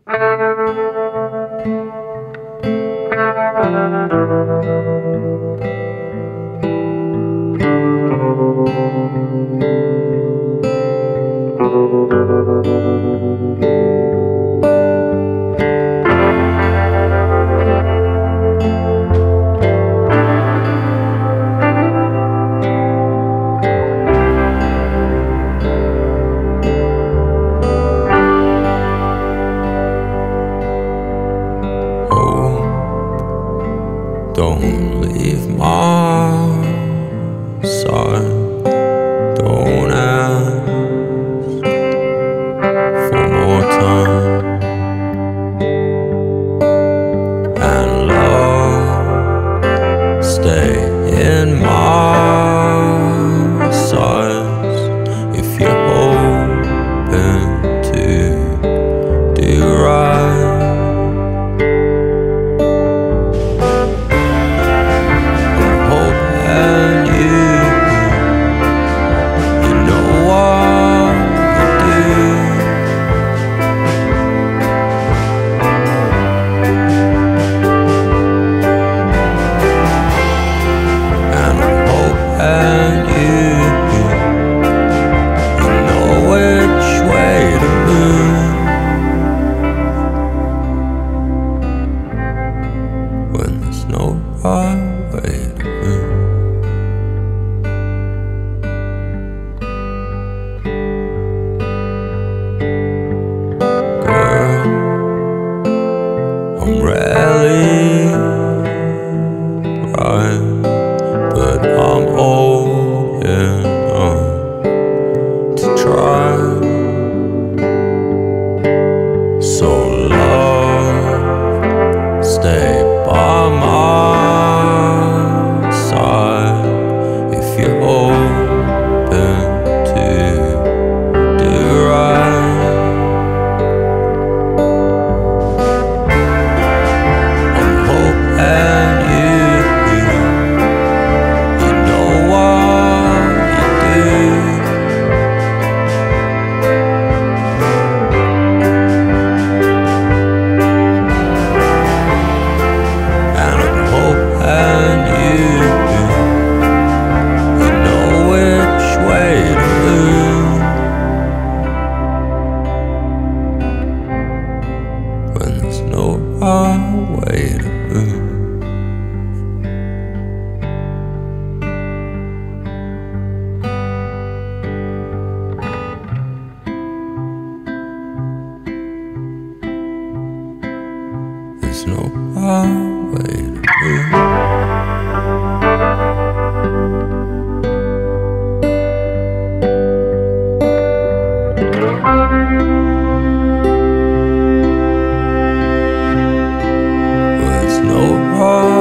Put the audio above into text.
Don't leave my side. Don't ask for more time. And love, stay in my sights if you're hoping to do right. No right way to move. Girl, I'm rarely right, but I'm old enough to try. So love, stay by my side if you're open to do right. I'm hoping you know what you do. And I'm hoping you know which way to move when there's no right way to move. There's no right way to move. There's no right